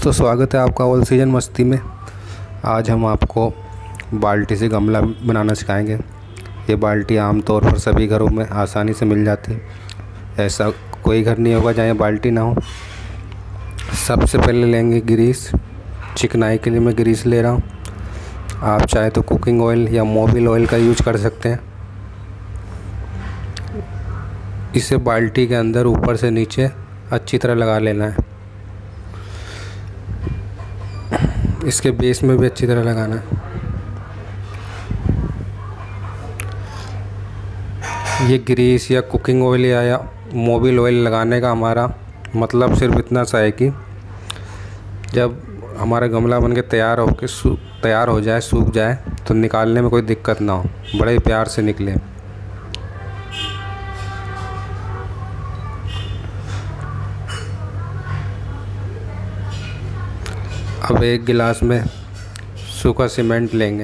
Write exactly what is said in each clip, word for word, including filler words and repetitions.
दोस्तों, स्वागत है आपका ऑल सीजन मस्ती में। आज हम आपको बाल्टी से गमला बनाना सिखाएंगे। ये बाल्टी आमतौर पर सभी घरों में आसानी से मिल जाती है। ऐसा कोई घर नहीं होगा जहाँ ये बाल्टी ना हो। सबसे पहले लेंगे ग्रीस। चिकनाई के लिए मैं ग्रीस ले रहा हूँ। आप चाहे तो कुकिंग ऑयल या मोबिल ऑयल का यूज कर सकते हैं। इसे बाल्टी के अंदर ऊपर से नीचे अच्छी तरह लगा लेना है। इसके बेस में भी अच्छी तरह लगाना है। ये ग्रीस या कुकिंग ऑयल या, या मोबिल ऑयल लगाने का हमारा मतलब सिर्फ इतना सा है कि जब हमारा गमला बन के तैयार हो के तैयार हो जाए, सूख जाए, तो निकालने में कोई दिक्कत ना हो, बड़े प्यार से निकले। अब एक गिलास में सूखा सीमेंट लेंगे।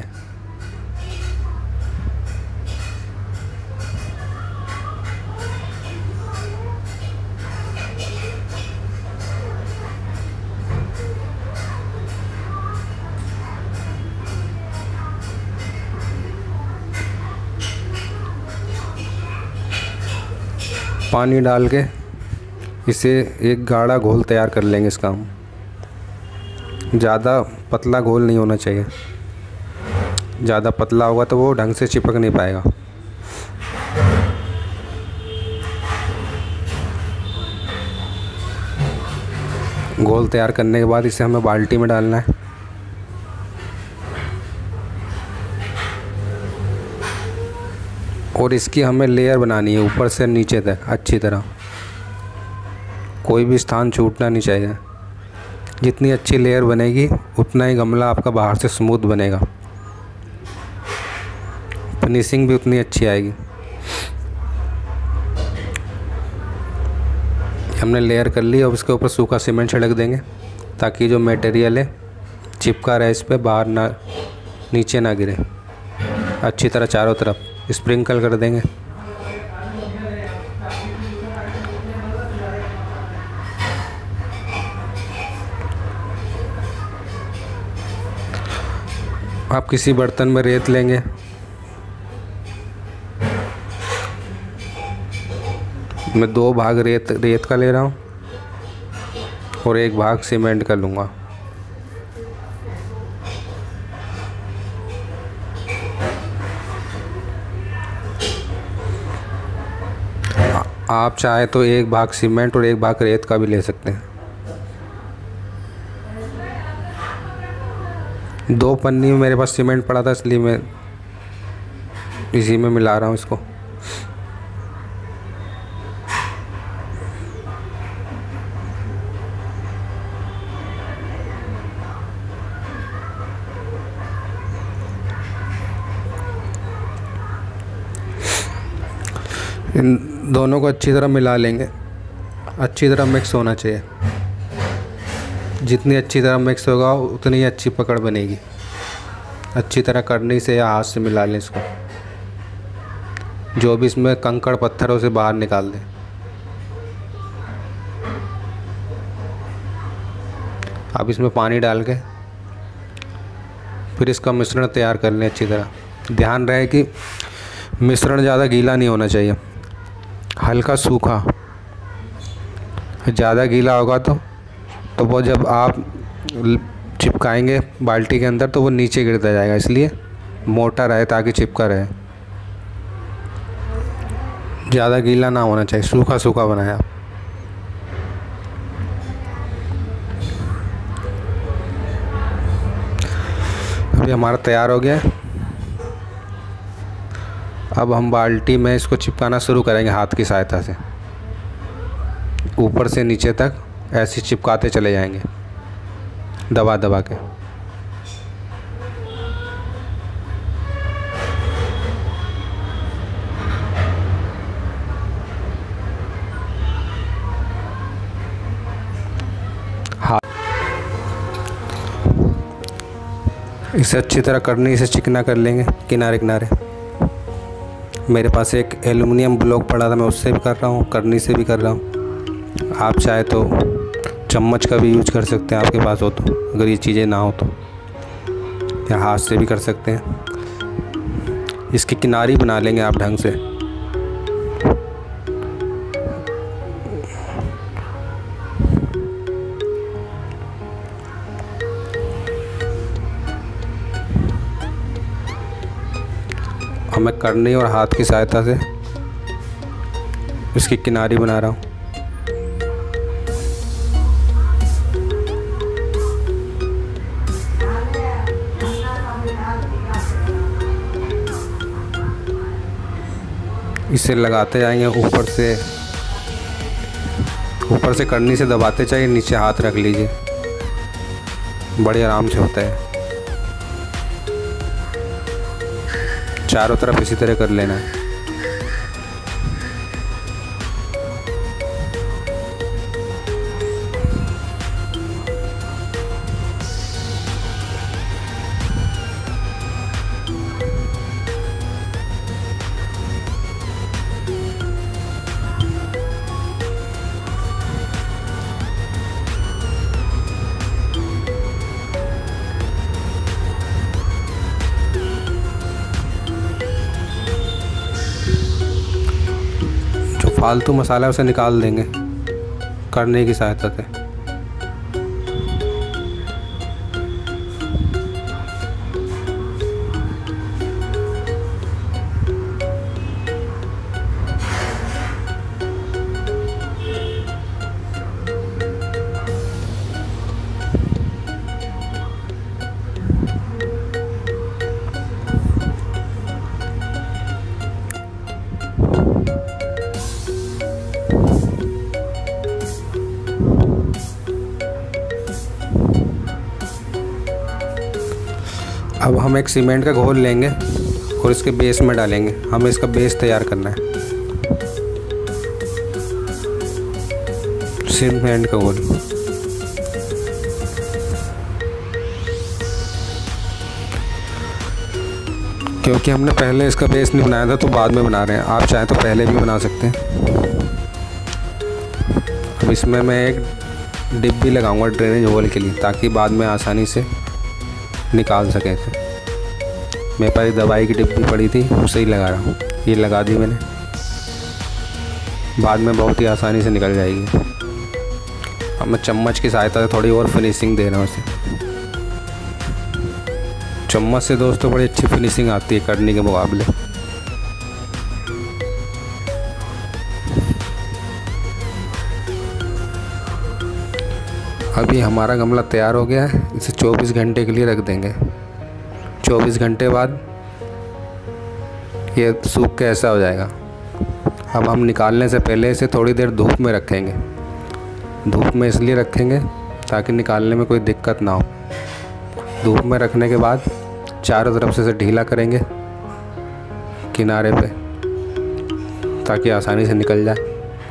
पानी डाल के इसे एक गाढ़ा घोल तैयार कर लेंगे। इसका हम ज़्यादा पतला घोल नहीं होना चाहिए। ज़्यादा पतला होगा तो वो ढंग से चिपक नहीं पाएगा। घोल तैयार करने के बाद इसे हमें बाल्टी में डालना है। और इसकी हमें लेयर बनानी है ऊपर से नीचे तक अच्छी तरह। कोई भी स्थान छूटना नहीं चाहिए। जितनी अच्छी लेयर बनेगी उतना ही गमला आपका बाहर से स्मूथ बनेगा, फिनिशिंग भी उतनी अच्छी आएगी। हमने लेयर कर ली। अब इसके ऊपर सूखा सीमेंट छिड़क देंगे ताकि जो मटेरियल है चिपका रहे, इस पर बाहर ना नीचे ना गिरे। अच्छी तरह चारों तरफ स्प्रिंकल कर देंगे। आप किसी बर्तन में रेत लेंगे। मैं दो भाग रेत रेत का ले रहा हूँ और एक भाग सीमेंट का लूँगा। आप चाहे तो एक भाग सीमेंट और एक भाग रेत का भी ले सकते हैं। दो पन्नी में मेरे पास सीमेंट पड़ा था, इसलिए मैं इसी में मिला रहा हूँ इसको। इन दोनों को अच्छी तरह मिला लेंगे। अच्छी तरह मिक्स होना चाहिए। जितनी अच्छी तरह मिक्स होगा उतनी अच्छी पकड़ बनेगी। अच्छी तरह करनी से या हाथ से मिला लें इसको। जो भी इसमें कंकड़ पत्थरों से बाहर निकाल दें। अब इसमें पानी डाल के फिर इसका मिश्रण तैयार कर लें अच्छी तरह। ध्यान रहे कि मिश्रण ज़्यादा गीला नहीं होना चाहिए, हल्का सूखा। ज़्यादा गीला होगा तो तो वो जब आप चिपकाएंगे बाल्टी के अंदर तो वो नीचे गिरता जाएगा। इसलिए मोटा रहे ताकि चिपका रहे। ज़्यादा गीला ना होना चाहिए, सूखा सूखा बनाया आप। अभी हमारा तैयार हो गया। अब हम बाल्टी में इसको चिपकाना शुरू करेंगे हाथ की सहायता से। ऊपर से नीचे तक ऐसे चिपकाते चले जाएंगे दबा दबा के। हाँ, इसे अच्छी तरह करनी, इसे चिकना कर लेंगे किनारे किनारे। मेरे पास एक एल्युमिनियम ब्लॉक पड़ा था, मैं उससे भी कर रहा हूँ, करनी से भी कर रहा हूँ। आप चाहे तो चम्मच का भी यूज कर सकते हैं आपके पास हो तो, अगर ये चीज़ें ना हो तो, या हाथ से भी कर सकते हैं। इसकी किनारी बना लेंगे आप ढंग से। अब मैं करनी और हाथ की सहायता से इसकी किनारी बना रहा हूँ। इसे लगाते जाएंगे ऊपर से, ऊपर से करनी से दबाते चाहिए, नीचे हाथ रख लीजिए, बड़े आराम से होता है। चारों तरफ इसी तरह कर लेना है। फालतू मसाला उसे निकाल देंगे करने की सहायता से। अब हम एक सीमेंट का घोल लेंगे और इसके बेस में डालेंगे। हमें इसका बेस तैयार करना है, सीमेंट का घोल। क्योंकि हमने पहले इसका बेस नहीं बनाया था तो बाद में बना रहे हैं, आप चाहें तो पहले भी बना सकते हैं। अब इसमें मैं एक डिब्बी लगाऊंगा ड्रेनेज होल के लिए, ताकि बाद में आसानी से निकाल सकें इसे। मेरे पास दवाई की डिब्बी पड़ी थी, उसे ही लगा रहा हूँ। ये लगा दी मैंने, बाद में बहुत ही आसानी से निकल जाएगी। अब मैं चम्मच की सहायता से थोड़ी और फिनिशिंग दे रहा हूँ इसे। चम्मच से दोस्तों बड़ी अच्छी फिनिशिंग आती है करने के मुकाबले। अभी हमारा गमला तैयार हो गया है, इसे चौबीस घंटे के लिए रख देंगे। चौबीस घंटे बाद ये सूख के ऐसा हो जाएगा। अब हम निकालने से पहले इसे थोड़ी देर धूप में रखेंगे। धूप में इसलिए रखेंगे ताकि निकालने में कोई दिक्कत ना हो। धूप में रखने के बाद चारों तरफ से इसे ढीला करेंगे किनारे पे, ताकि आसानी से निकल जाए।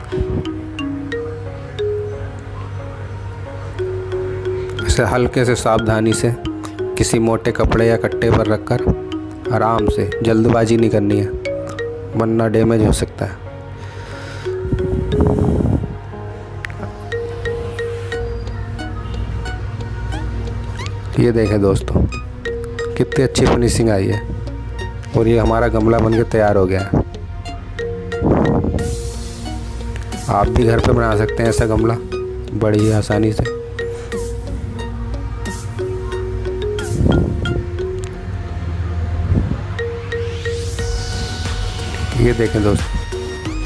इसे हल्के से सावधानी से किसी मोटे कपड़े या कट्टे पर रखकर आराम से, जल्दबाजी नहीं करनी है वरना डैमेज हो सकता है। ये देखें दोस्तों कितनी अच्छी फिनिशिंग आई है, और ये हमारा गमला बनके तैयार हो गया है। आप भी घर पे बना सकते हैं ऐसा गमला बड़ी ही आसानी से। ये देखें दोस्तों,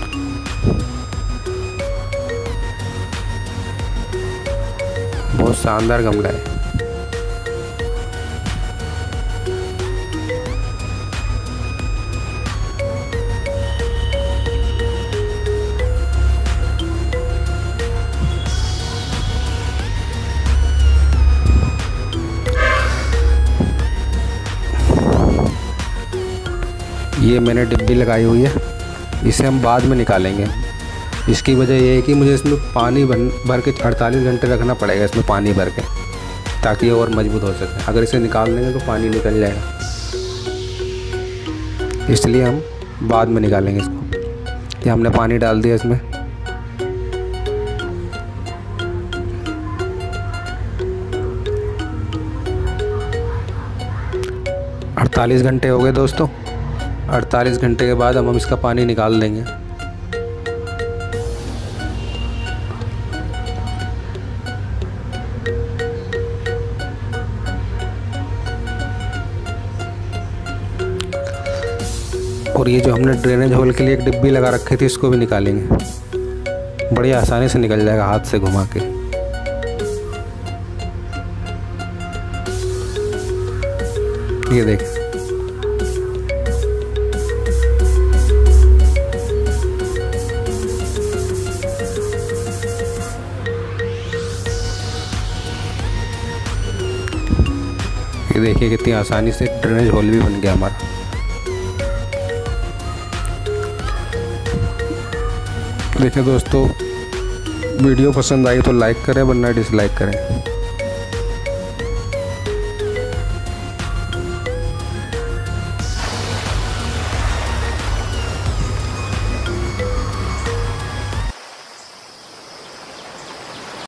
बहुत शानदार गमला है। ये मैंने डिब्बी लगाई हुई है, इसे हम बाद में निकालेंगे। इसकी वजह ये है कि मुझे इसमें पानी भर के अड़तालीस घंटे रखना पड़ेगा, इसमें पानी भर के, ताकि ये और मजबूत हो सके। अगर इसे निकाल देंगे तो पानी निकल जाएगा, इसलिए हम बाद में निकालेंगे इसको। ये हमने पानी डाल दिया इसमें। अड़तालीस घंटे हो गए दोस्तों। अड़तालीस घंटे के बाद हम हम इसका पानी निकाल देंगे। और ये जो हमने ड्रेनेज होल के लिए एक डिब्बी लगा रखी थी इसको भी निकालेंगे। बड़ी आसानी से निकल जाएगा हाथ से घुमा के। ये देख, ये देखिए कितनी आसानी से ड्रेनेज होल भी बन गया हमारा। देखिए दोस्तों, वीडियो पसंद आई तो लाइक करें वरना डिसलाइक करें।